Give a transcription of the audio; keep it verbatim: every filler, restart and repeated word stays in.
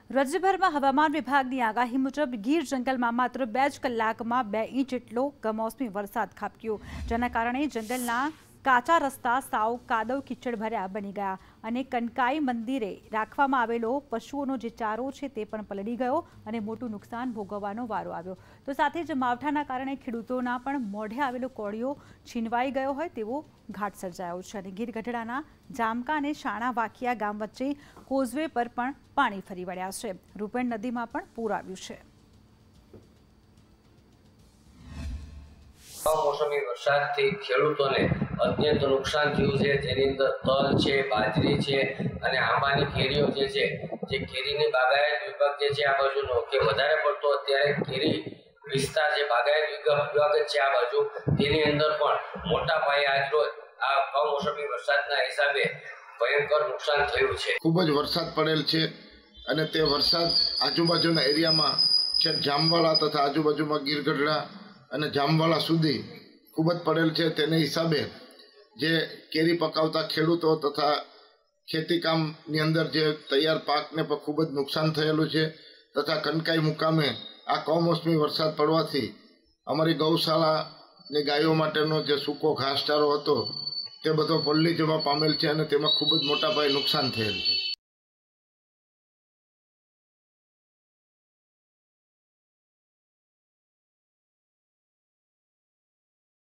राज्यभर में हवामान विभाग की आगाही मुजब गीर जंगल में मात्र બે જ કલાકમાં બે ઇંચ જેટલો કમોસમી વરસાદ ખાબક્યો, જેના કારણે જંગલના કાચા રસ્તા સાવ કાદવ કીચડ ભર્યા બની ગયા અને કનકાઈ મંદિરે રાખવામાં આવેલો પશુઓનો જે ચારો છે તે પણ પલળી ગયો અને મોટું નુકસાન ભોગવવાનો વારો આવ્યો। તો સાથે જ માવઠાના કારણે ખેડૂતોના પણ મોઢે આવેલો કોળિયો છીનવાઈ ગયો હોય તેવો ઘાટ સર્જાયો છે અને ગીર ગઢડાના જામકા અને શાણા વાકિયા ગામ વચ્ચે કોઝવે પર પણ પાણી ફરી વળ્યા છે। રૂપેણ નદીમાં પણ પૂર આવ્યું છે। कमोसमी वरसाद थी खेडूतोने अत्यंत नुकसान थयुं छे, जेनी अंदर तल छे, बाजरी छे अने आंबानी केरीओ जे छे, जे केरीनी बागायत विभाग जे छे आ बाजुनो के वधारे पड़तो अत्यारे केरी विस्तार जे बागायत विभाग छे आ बाजु तेनी अंदर पण मोटा पाये आज रोज आ कमोसमी वरसादना हिसाबे भयंकर नुकसान थयुं छे। खूब ज वरसाद पड़ेल छे अने ते वरसाद आजुबाजुना एरियामां छे, जामवाड़ा तथा आजुबाजुमां गीर गढ़ड़ा અને જામવાળા સુધી ખૂબ જ પડેલ છે। તેને હિસાબે જે કેરી પકાવતા ખેડૂતો તથા ખેતીકામની અંદર જે તૈયાર પાકને પણ ખૂબ જ નુકસાન થયેલું છે તથા કનકાઈ મુકામે આ કમોસમી વરસાદ પડવાથી અમારી ગૌશાળાની ગાયો માટેનો જે સૂકો ઘાસચારો હતો તે બધો પલળી જવા પામેલ છે અને તેમાં ખૂબ જ મોટા પાયે નુકસાન થયેલ છે।